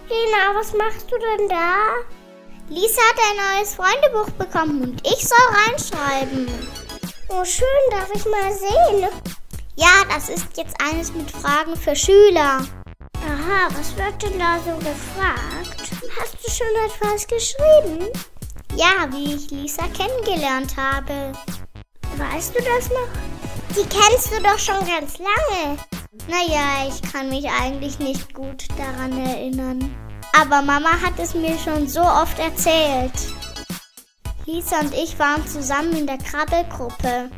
Lena, was machst du denn da? Lisa hat ein neues Freundebuch bekommen und ich soll reinschreiben. Oh, schön, darf ich mal sehen? Ja, das ist jetzt eines mit Fragen für Schüler. Aha, was wird denn da so gefragt? Hast du schon etwas geschrieben? Ja, wie ich Lisa kennengelernt habe. Weißt du das noch? Die kennst du doch schon ganz lange. Naja, ich kann mich eigentlich nicht gut daran erinnern. Aber Mama hat es mir schon so oft erzählt. Lisa und ich waren zusammen in der Krabbelgruppe.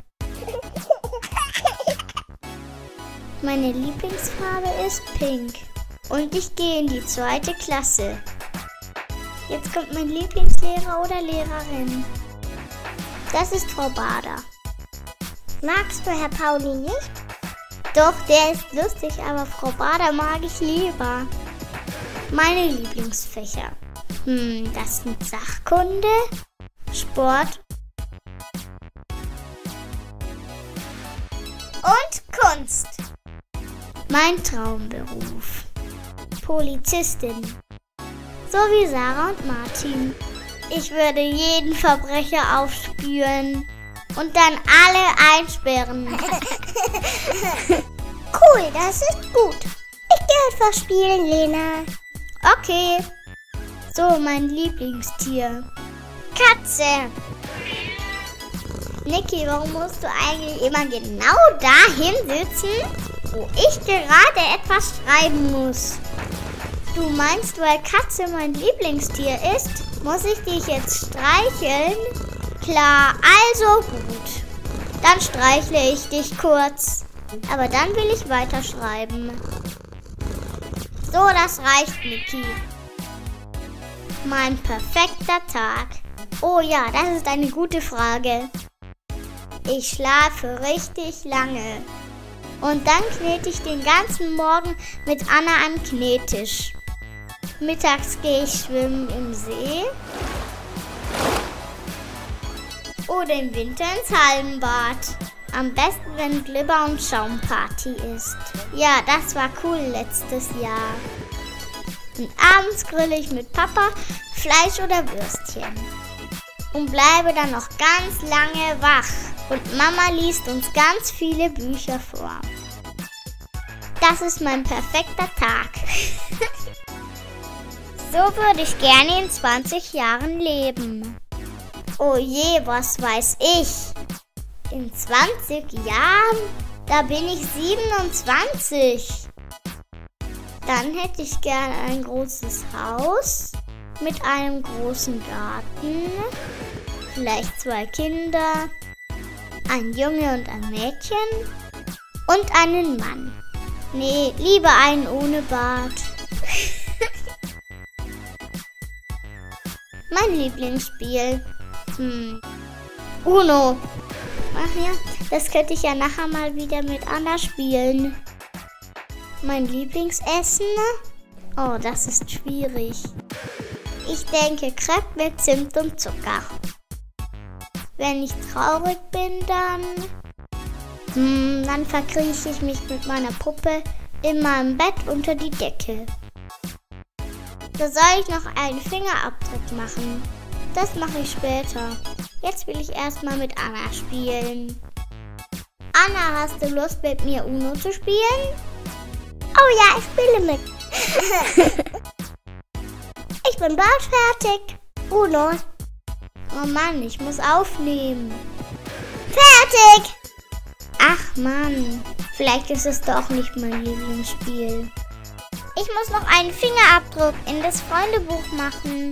Meine Lieblingsfarbe ist pink. Und ich gehe in die 2. Klasse. Jetzt kommt mein Lieblingslehrer oder Lehrerin. Das ist Frau Bader. Magst du Herr Pauli nicht? Doch, der ist lustig, aber Frau Bader mag ich lieber. Meine Lieblingsfächer. Das sind Sachkunde, Sport und Kunst. Mein Traumberuf. Polizistin. So wie Sarah und Martin. Ich würde jeden Verbrecher aufspüren und dann alle einsperren. Cool, das ist gut. Ich gehe etwas spielen, Lena. Okay. So, mein Lieblingstier. Katze. Niki, warum musst du eigentlich immer genau dahin sitzen, wo ich gerade etwas schreiben muss? Du meinst, weil Katze mein Lieblingstier ist, muss ich dich jetzt streicheln? Klar, also gut. Dann streichle ich dich kurz. Aber dann will ich weiterschreiben. So, das reicht, Niki. Mein perfekter Tag. Oh ja, das ist eine gute Frage. Ich schlafe richtig lange. Und dann knete ich den ganzen Morgen mit Anna am Knettisch. Mittags gehe ich schwimmen im See. Oder im Winter ins Hallenbad. Am besten, wenn Glibber- und Schaumparty ist. Ja, das war cool letztes Jahr. Und abends grille ich mit Papa Fleisch oder Würstchen. Und bleibe dann noch ganz lange wach. Und Mama liest uns ganz viele Bücher vor. Das ist mein perfekter Tag. So würde ich gerne in 20 Jahren leben. Oh je, was weiß ich? In 20 Jahren? Da bin ich 27. Dann hätte ich gerne ein großes Haus mit einem großen Garten, vielleicht 2 Kinder, ein Junge und ein Mädchen und einen Mann. Nee, lieber einen ohne Bart. Mein Lieblingsspiel. Uno. Ach ja, das könnte ich ja nachher mal wieder mit Anna spielen. Mein Lieblingsessen? Oh, das ist schwierig. Ich denke Crepe mit Zimt und Zucker. Wenn ich traurig bin, dann verkrieche ich mich mit meiner Puppe in meinem Bett unter die Decke. Da soll ich noch einen Fingerabdruck machen. Das mache ich später. Jetzt will ich erstmal mit Anna spielen. Anna, hast du Lust, mit mir Uno zu spielen? Oh ja, ich spiele mit. Ich bin bald fertig. Uno. Oh Mann, ich muss aufnehmen. Fertig! Ach Mann, vielleicht ist es doch nicht mein Lieblingsspiel. Ich muss noch einen Fingerabdruck in das Freundebuch machen.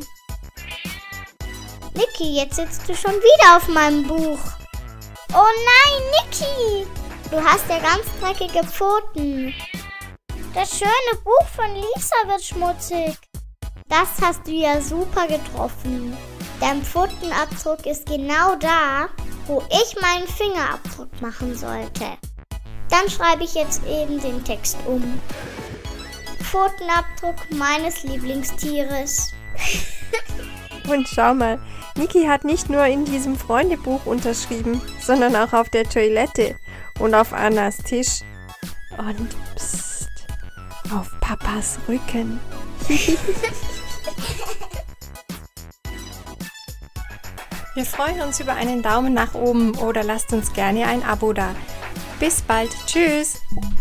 Niki, jetzt sitzt du schon wieder auf meinem Buch. Oh nein, Niki! Du hast ja ganz dreckige Pfoten. Das schöne Buch von Lisa wird schmutzig. Das hast du ja super getroffen. Dein Pfotenabdruck ist genau da, wo ich meinen Fingerabdruck machen sollte. Dann schreibe ich jetzt eben den Text um. Pfotenabdruck meines Lieblingstieres. Und schau mal, Niki hat nicht nur in diesem Freundebuch unterschrieben, sondern auch auf der Toilette und auf Annas Tisch. Und psst, auf Papas Rücken. Wir freuen uns über einen Daumen nach oben oder lasst uns gerne ein Abo da. Bis bald. Tschüss!